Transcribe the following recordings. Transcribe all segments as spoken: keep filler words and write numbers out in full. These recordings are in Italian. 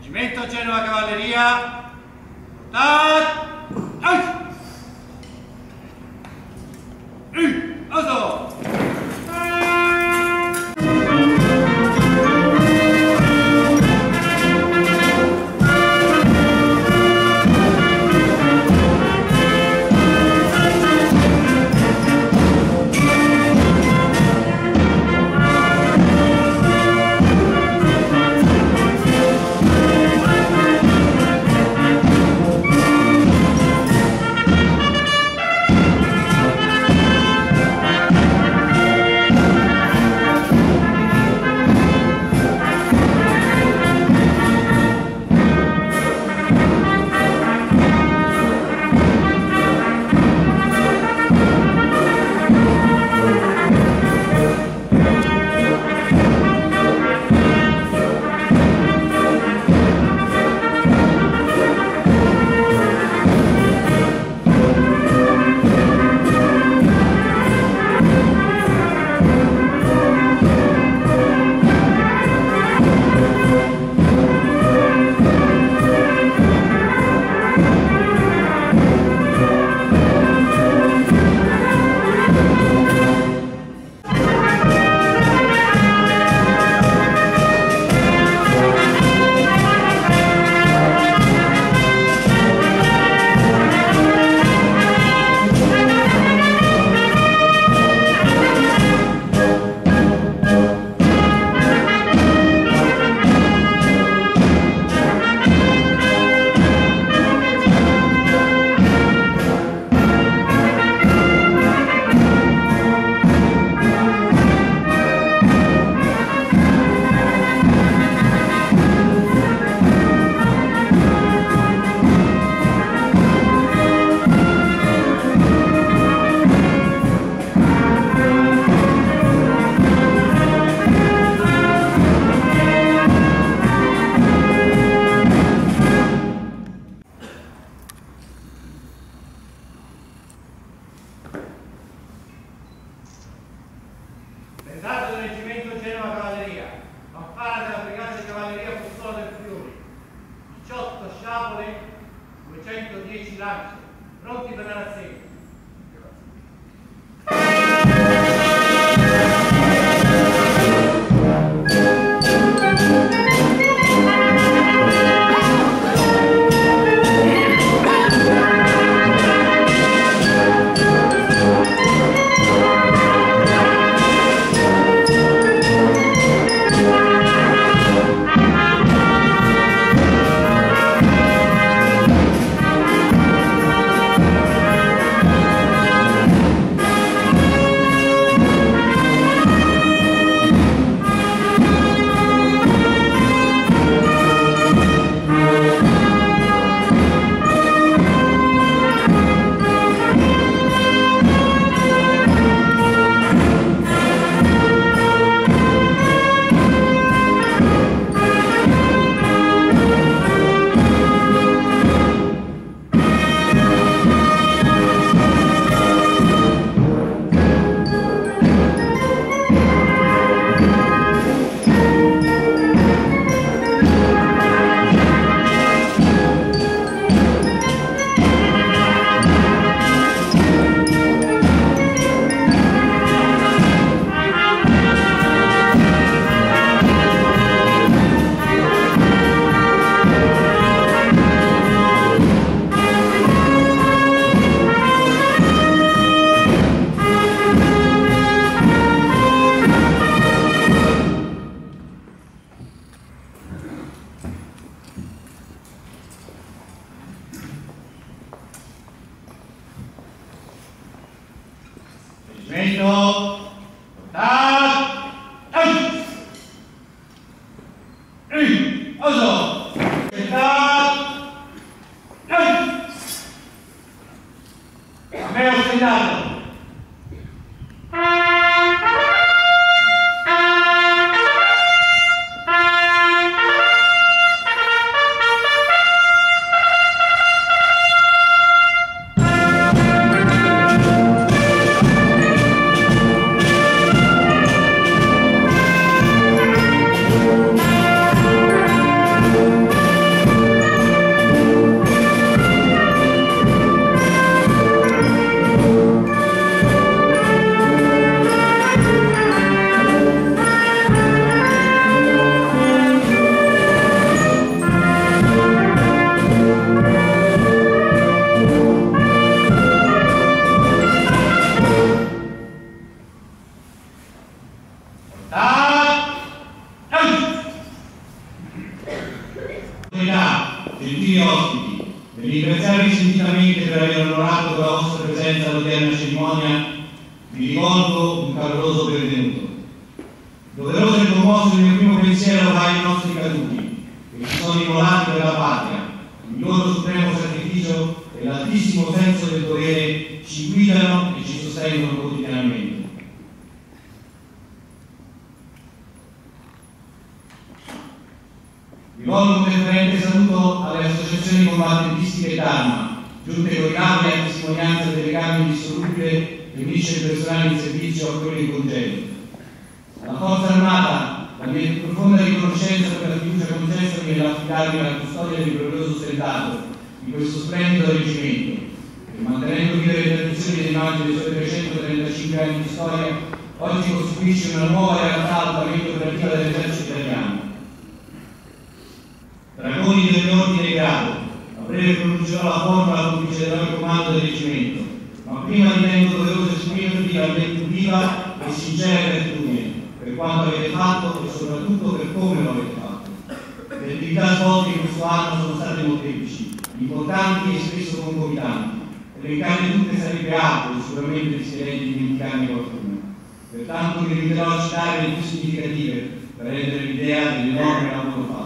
Reggimento Genova Cavalleria, portat, ehi, oso! Pensato del Reggimento Genova Cavalleria, fanfara della Brigata di Cavalleria Fustola del Friuli, diciotto sciapole, duecentodieci lance, pronti per la rassegna. Reggimento, portat, ehi, oso! Portat, a me ho segnato. Autorità, gentili ospiti, e ringraziarvi sentitamente per aver onorato con la vostra presenza all'odierna cerimonia, vi rivolgo un caloroso benvenuto. Doveroso e commosso il mio primo pensiero va ai nostri caduti, che si sono immolati per la patria. Il loro supremo sacrificio e l'altissimo senso del dovere ci guidano e ci sostengono quotidianamente. Rivolgo un deferente saluto alle associazioni combattentistiche d'arma, giunte con i capi a testimonianza del legame indissolubile che unisce il personale in servizio a quello in congedo. Alla Forza Armata, la mia più profonda riconoscenza per la fiducia concessami nell'affidarmi alla custodia del glorioso soldato di questo splendido reggimento, che mantenendo vive le tradizioni dei immagini dei suoi trecentotrentacinque anni di storia, oggi costituisce una nuova realtà altamente operativa dell'esercito italiano. Dragoni di ogni ordine e grado, a breve pronuncerò la formula con cui cederò il comando del reggimento, ma prima ritengo doveroso esprimervi la mia più viva e sincera gratitudine per quanto avete fatto e soprattutto per come lo avete fatto. Le attività svolte in questo anno sono state molteplici, importanti e spesso concomitanti. Elencarle tutte sarebbe altro e sicuramente rischierei di dimenticarne qualcuna. Pertanto mi limiterò a citare le più significative per rendere l'idea dell'enorme lavoro fatto.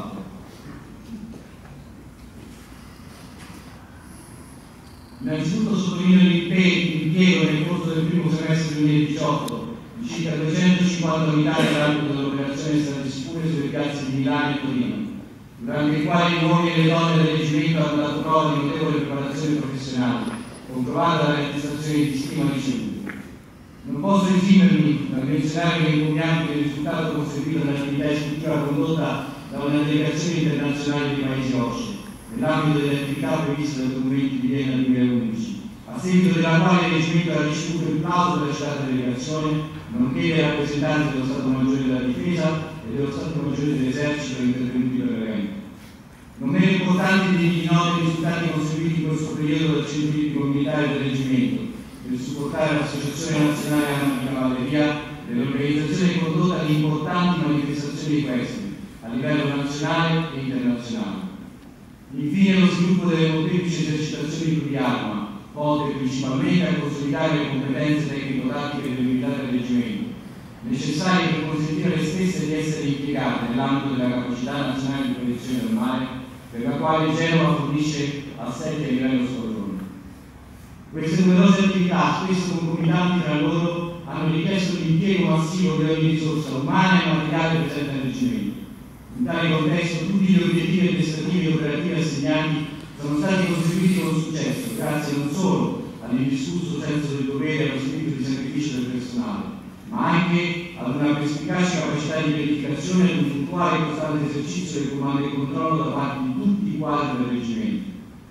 Innanzitutto sottolineo l'impiego nel corso del primo semestre duemiladiciotto di circa duecentocinquanta unità nell'ambito dell'operazione Strade Sicure sulle piazze di Milano e Torino, durante i quali gli uomini e le donne del reggimento hanno dato prova di notevole preparazione professionale, comprovata dalle attestazioni di stima ricevute. Non posso esimermi dal menzionare l'incomiabile risultato conseguito nell'attività istruttiva condotta da una delegazione internazionale dei paesi OSCE, nell'ambito delle attività previste dal documento di Vienna duemilaundici, a seguito della quale il reggimento ha ricevuto il plauso della citata delegazione, nonché dei rappresentanti dello Stato Maggiore della Difesa e dello Stato Maggiore dell'Esercito intervenuti per l'evento. Non meno importanti degli noti risultati conseguiti in questo periodo dal centro politico militare del reggimento, per supportare l'Associazione Nazionale Arma di Cavalleria dell'organizzazione e condotta di importanti manifestazioni di questi, a livello nazionale e internazionale. Infine lo sviluppo delle molteplici esercitazioni pluriarma, volte principalmente a consolidare le competenze tecnico-tattiche delle unità del reggimento, necessarie per consentire alle stesse di essere impiegate nell'ambito della capacità nazionale di protezione del mare, per la quale Genova fornisce assetti a livello squadrone. Queste numerose attività, spesso concomitanti tra loro, hanno richiesto l'impiego massivo di ogni risorsa umana e materiale presente al reggimento. In tale contesto tutti gli obiettivi amministrativi e operativi assegnati sono stati conseguiti con successo, grazie non solo all'indiscusso senso del dovere e allo spirito di sacrificio del personale, ma anche ad una perspicace capacità di verificazione e ad un puntuale e costante esercizio del comando e controllo da parte di tutti i quadri del reggimento.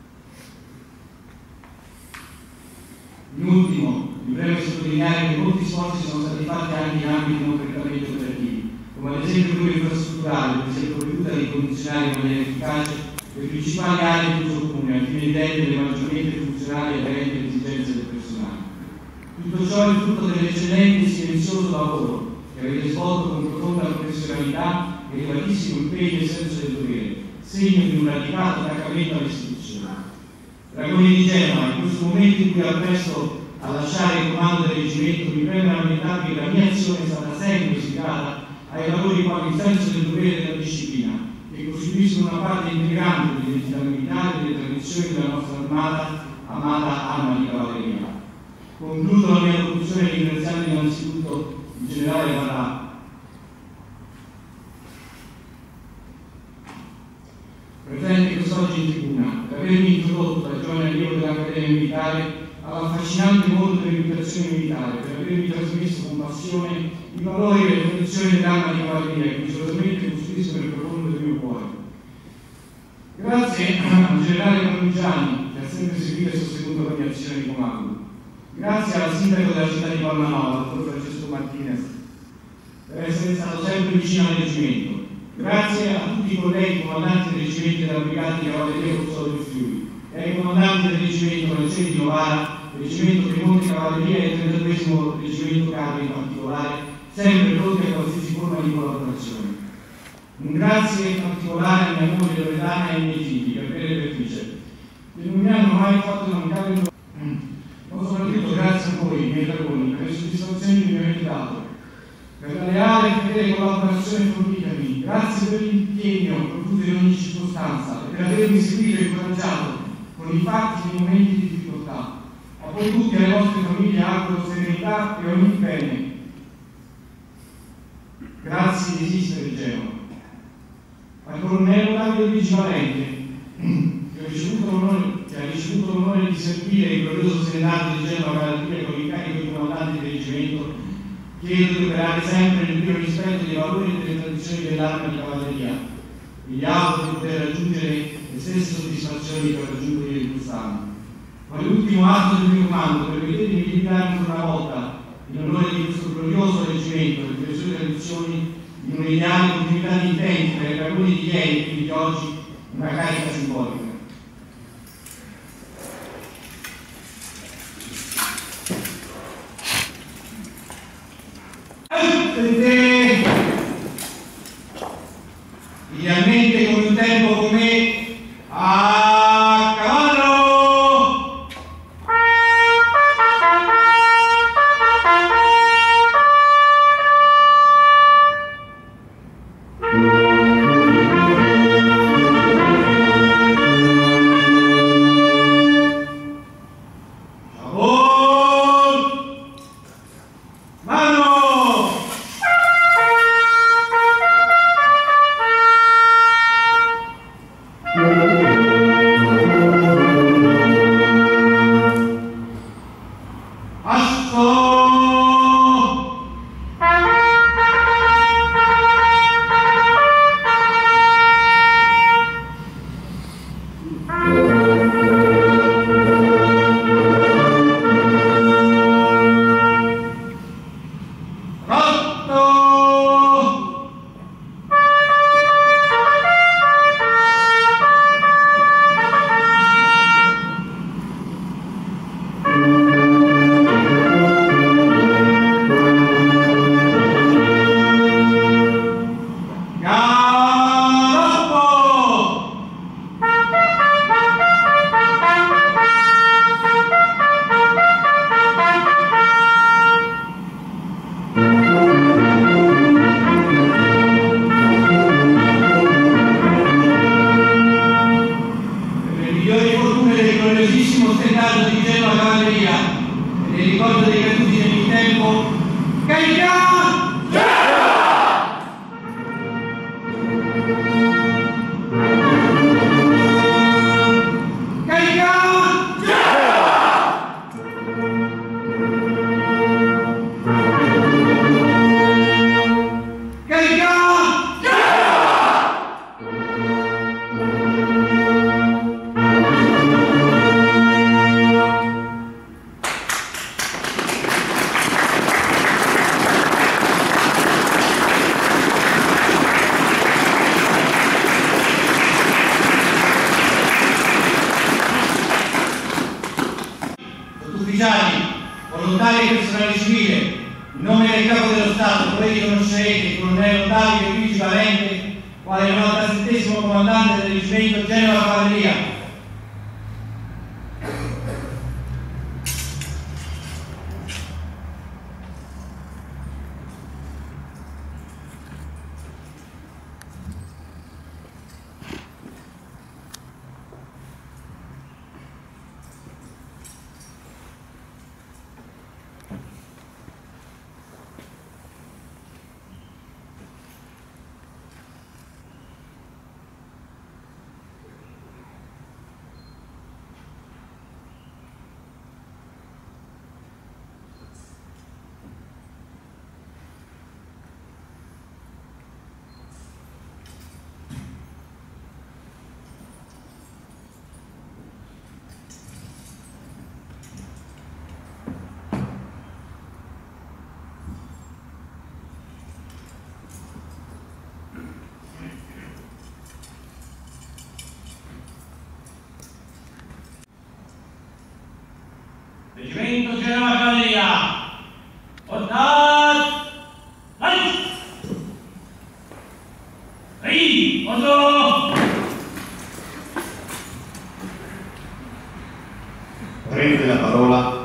In ultimo, mi preme sottolineare che molti sforzi sono stati fatti anche in ambiti non prettamente operativi, come ad esempio quello infrastrutturale, per si è provveduto a ricondizionare in maniera efficace le principali aree di uso comune, al fine di rendere maggiormente funzionali e aderenti alle esigenze del personale. Tutto ciò è il frutto dell'eccellente e silenzioso lavoro che avete svolto con profonda professionalità e elevatissimo impegno e senso del dovere, segno di un radicato attaccamento alle istituzioni. Dragoni di Genova, in questo momento in cui appresto a lasciare il comando del reggimento, mi preme rammentare che la mia azione è stata sempre ispirata ai valori quali il senso del dovere e della disciplina, che costituiscono una parte integrante dell'identità militare e delle tradizioni della nostra armata, amata Arma di Cavalleria. Concludo la mia locuzione ringraziando innanzitutto il generale Varà, presente quest'oggi in tribuna, per avermi introdotto da giovane allievo dell'Accademia Militare all'affascinante mondo dell'educazione militare, per avermi trasmesso con passione i valori e le tradizioni dell'Arma di Cavalleria, che misurosamente costruiscono il profondo del mio cuore. Grazie al generale Parmigiani, che ha sempre seguito e sostenuto la mia azione di comando. Grazie al sindaco della città di Palmanova, dottor Francesco Martinez, per essere stato sempre vicino al reggimento. Grazie a tutti i colleghi comandanti del reggimento della brigata di Cavalleria Corso del Friuli e ai comandanti del reggimento Francesi di Novara, il reggimento Piemonte Cavalleria e il trentaduesimo reggimento Carri in particolare, sempre pronti a qualsiasi forma di collaborazione. Un grazie particolare a mia moglie Loredana e ai miei figli, Gabriele e Beatrice, che non mi hanno mai fatto mancare un ma soprattutto grazie a voi, miei dragoni, per le soddisfazioni che mi avete dato, per la leale e fedele collaborazione fornitami, grazie per l'impegno profuso in ogni circostanza e per avermi seguito e incoraggiato con i fatti nei momenti di difficoltà. A voi tutti e alle vostre famiglie auguro serenità e ogni bene. Grazie di esistere, Genova. Al colonnello Davide Luigi Valente, che ha ricevuto l'onore che ha ricevuto l'onore di servire il glorioso senato di Genova Cavalleria con l'incarico di comandante del reggimento, chiedo di operare sempre nel pieno rispetto dei valori e delle tradizioni dell'arma di cavalleria e gli auguro di poter raggiungere le stesse soddisfazioni che ho raggiunto ieri quest'anno. Quale ultimo atto del mio comando, permettetemi di gridare ancora una volta in onore di questo glorioso reggimento e delle sue tradizioni in un'ideale continuità di intenti per i dragoni di ieri e quindi di oggi una carica simbolica. Idealmente con un tempo come a cavallo. Volontari e personale civile, in nome del Capo dello Stato, voi riconoscerete il colonnello Davide Luigi Valente quale novantasettesimo comandante del reggimento Genova Cavalleria. Reggimento Genova Cavalleria, ordinat, vai! Prende la parola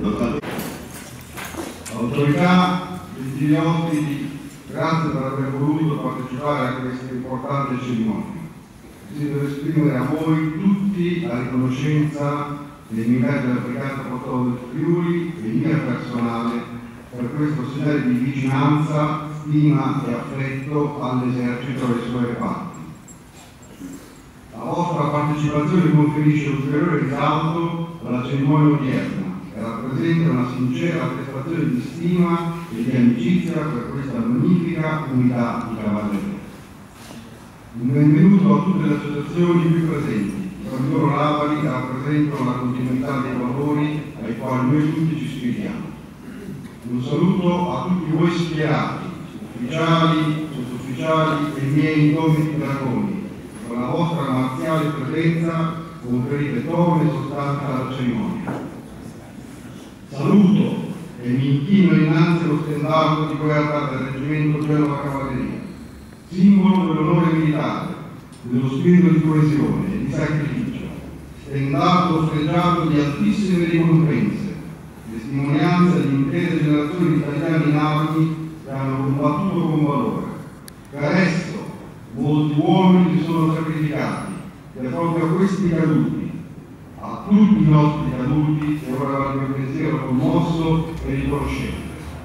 l'autorità degli ospiti, grazie per aver voluto partecipare a questa importante cerimonia. Desidero esprimere a voi tutti la riconoscenza dei militari della Brigata Portoro del Friuli e mia personale per questo segnale di vicinanza, stima e affetto all'esercito e alle sue reparti. La vostra partecipazione conferisce ulteriore risalto alla cerimonia odierna e rappresenta una sincera attestazione di stima e di amicizia per questa magnifica unità di cavalleria. Un benvenuto a tutte le associazioni qui presenti, che con i loro labori rappresentano la continuità dei valori ai quali noi tutti ci ispiriamo. Un saluto a tutti voi schierati, ufficiali, sottufficiali e miei indomiti dragoni. Con la vostra marziale presenza conferite tono e sostanza alla cerimonia. Saluto e mi inchino innanzi allo stendardo di guerra del Reggimento Genova Cavalleria, simbolo dell'onore militare, dello spirito di coesione e di sacrificio, stendardo freggiato di altissime ricompense, testimonianza di intere generazioni di italiani in armi che hanno combattuto con valore. Per esso molti uomini si sono sacrificati e proprio a questi caduti, a tutti i nostri caduti, e ora va il mio pensiero commosso e riconoscente.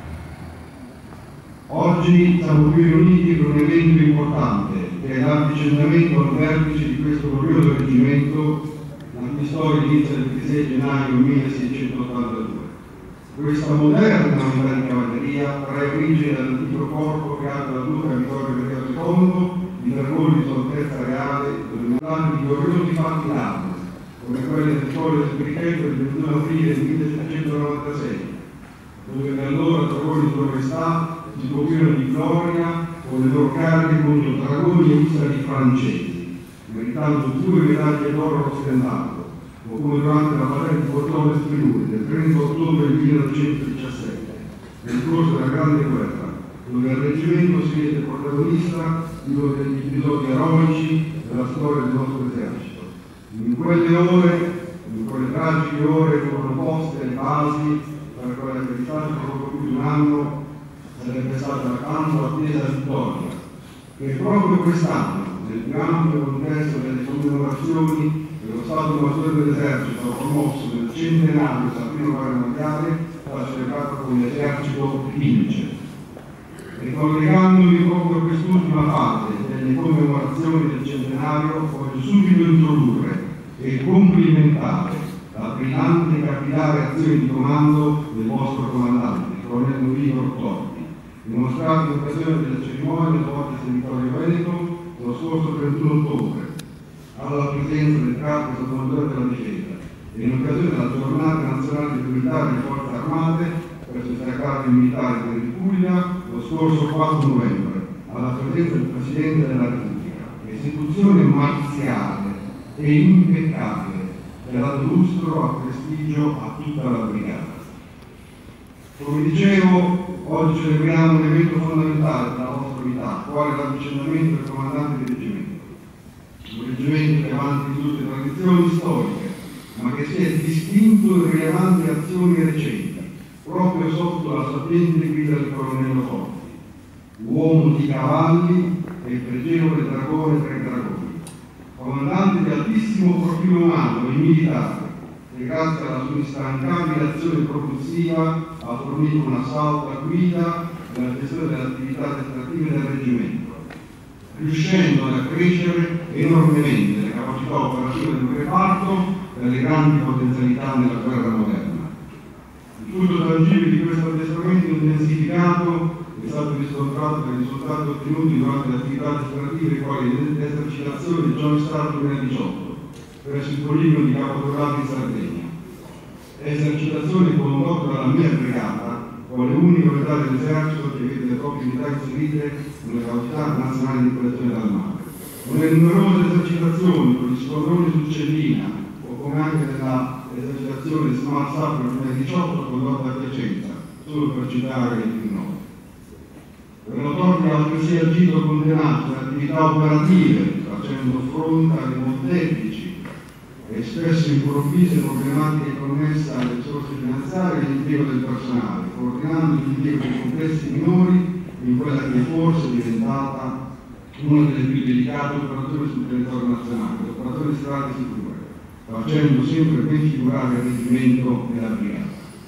Oggi siamo qui riuniti per un evento importante, che è l'avvicendamento al vertice di questo glorioso reggimento, la cui storia inizia il ventisei gennaio milleseicentottantadue. Questa moderna unità di cavalleria trae origine dall'antico corpo creato dal duca Vittorio Emanuele secondo, di dragoni di sua altezza reale, dominanti di gloriosi fatti d'armi, come quelle del Colle del Brichetto del ventuno aprile millesettecentonovantasei, dove per allora dragoni di sua maestà si coprirono di gloria con le loro cariche contro dragoni e ussari francesi, meritando due medaglie d'oro allo stendardo, o come durante la battaglia di Portone del Friuli del trenta ottobre millenovecentodiciassette, nel corso della Grande Guerra, dove il reggimento si rese protagonista di uno degli episodi eroici della storia del nostro esercito. In quelle ore, in quelle tragiche ore, furono poste le basi per quella che è stata per poco più di un anno sarebbe stata la tanto attesa vittoria, che proprio quest'anno, nel più ampio contesto delle commemorazioni dello Stato Maggiore dell'Esercito promosso nel centenario della Prima Guerra Mondiale, sarà celebrato con l'esercito vince. Ricollegandomi proprio a quest'ultima fase delle commemorazioni del centenario, voglio subito introdurre e complimentare la brillante e capillare azione di comando del vostro comandante, il colonnello Igor Torti, dimostrato in occasione delle cerimonie svolte a Vittorio Veneto lo scorso trentuno ottobre, alla presenza del capo sottomagggiore della difesa e in occasione della giornata nazionale dei militari e forze armate presso il Sacrario Militare della Repubblica lo scorso quattro novembre, alla presenza del Presidente della Repubblica, istituzione marziale e impeccabile che ha dato lustro a prestigio a tutta la brigata. Come dicevo, oggi celebriamo un evento fondamentale della vostra vita, quale l'avvicendamento del comandante del reggimento. Un reggimento che avanti tutte le tradizioni storiche, ma che si è distinto in rilevanti azioni recenti, proprio sotto la sapiente guida del colonnello Torti, uomo di cavalli e pregevole dragone tra i dragoni, comandante di altissimo profilo umano e militare, che grazie alla sua instancabile azione propulsiva ha fornito una salda guida nella gestione delle attività estrative del reggimento, riuscendo ad accrescere enormemente le capacità operative del reparto e le grandi potenzialità nella guerra moderna. Il frutto tangibile di questo addestramento intensificato è stato riscontrato dai risultati ottenuti durante le attività estrative quali l'esercitazione di Joint Start duemiladiciotto presso il poligono di Capodorlato in Sardegna. Esercitazione condotta dalla mia brigata, quale unica unità dell'esercito che vede le proprie unità inserite nelle capacità nazionali di protezione dal mare. Con le numerose esercitazioni con gli squadroni su Cellina, o come anche nella esercitazione Smart Sap del duemiladiciotto condotta a Piacenza, solo per citare il nome. Per la propria altresì agito con tenacia in attività operative, facendo fronte alle molteplici e spesso improvvise problematiche connesse alle risorse finanziarie e all'impiego del personale, coordinando l'impiego di complessi minori in quella che forse è diventata una delle più delicate operazioni sul territorio nazionale, l'operazione di strade sicure, facendo sempre ben figurare il reggimento della brigata.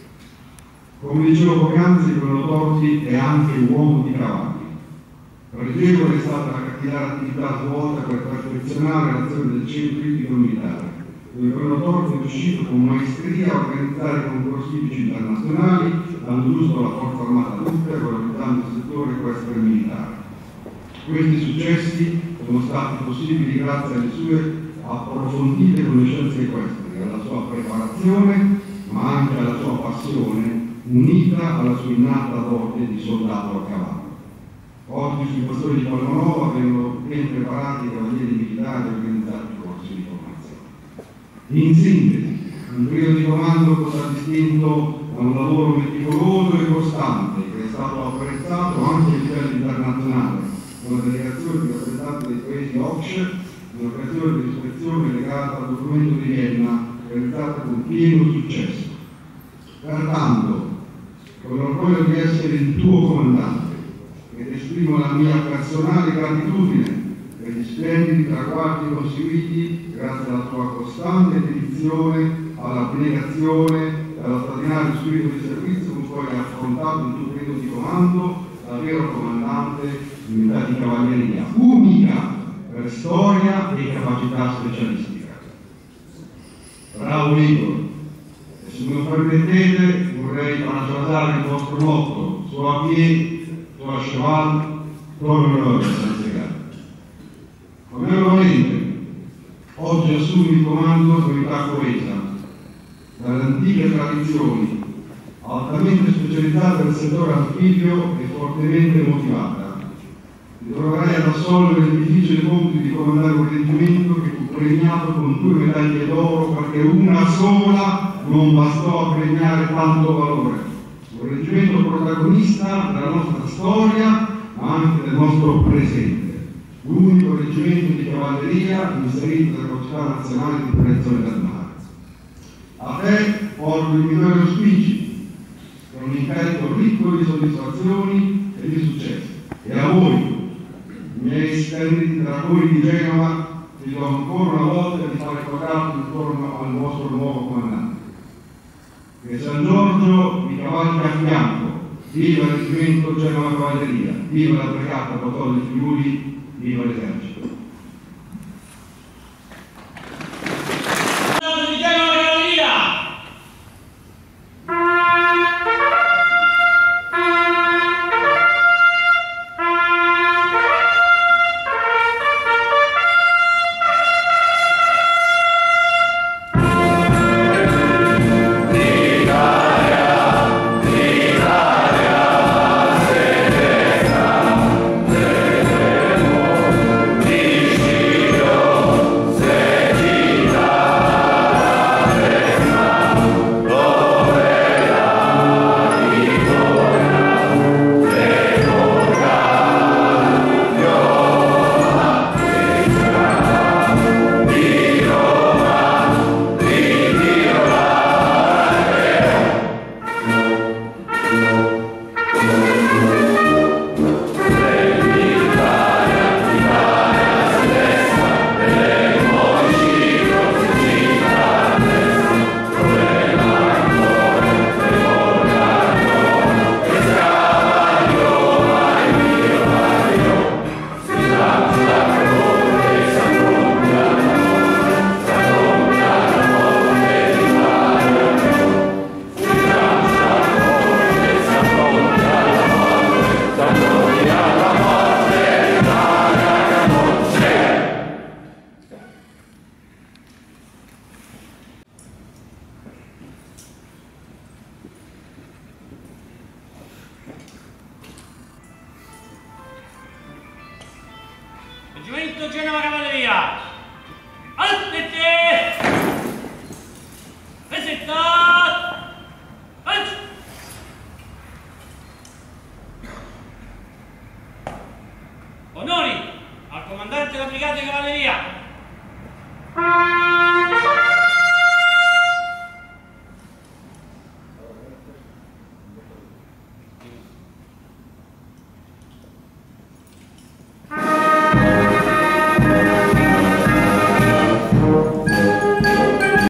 Come dicevo poc'anzi, Bruno Torti è anche uomo di cavalli. Pregevole è stata la capillare attività svolta per perfezionare l'azione del centro ippico militare, dove Bruno Torti è riuscito con maestria a organizzare concorsi ippici internazionali, dando uso alla forza armata tutta e valorizzando il settore equestre militare. Questi successi sono stati possibili grazie alle sue approfondite conoscenze equestri, alla sua preparazione, ma anche alla sua passione, unita alla sua innata dote di soldato a cavallo. Oggi sui pastori di Palmanova vengono ben preparati i cavalieri militari organizzati corsi di formazione. In sintesi, un periodo di comando contraddistinto da un lavoro meticoloso e costante che è stato apprezzato anche a livello internazionale, con la delegazione di rappresentanti dei paesi O C S C e un'operazione di ispezione legata al documento di Vienna realizzata con pieno successo. Pertanto, con l'orgoglio di essere il tuo comandante, ed esprimo la mia personale gratitudine per gli splendidi traguardi conseguiti grazie alla tua costante dedizione all'abnegazione e allo straordinario spirito di servizio con cui hai affrontato il tuo periodo di comando da vero comandante di unità di cavalleria, unica per storia e capacità specialistica. Bravo Igor, e se me lo permettete vorrei parafrasare il vostro motto: soit à pied, soit à cheval, torno senza gara. Ovviamente, oggi assumi il comando di unità coesa, dalle antiche tradizioni, altamente specializzata nel settore anfibio e fortemente motivata. Ti troverai ad assolvere il difficile compito di comandare un reggimento che fu premiato con due medaglie d'oro perché una sola non bastò a premiare tanto valore. Un reggimento protagonista della nostra storia, ma anche del nostro presente. L'unico reggimento di cavalleria inserito nella Società Nazionale di Prevenzione del Mare. A te porto i migliori auspici, per un incarico ricco di soddisfazioni e di successi. E a voi, i miei splendidi dragoni di Genova, vi do ancora una volta di fare quadrato intorno al vostro nuovo comandante. Che San Giorgio vi cavalca a fianco, viva il reggimento Genova Cavalleria, viva la brigata Botò del Friuli, viva l'esercito. Reggimento Genova Cavalleria! Altete! Presenta!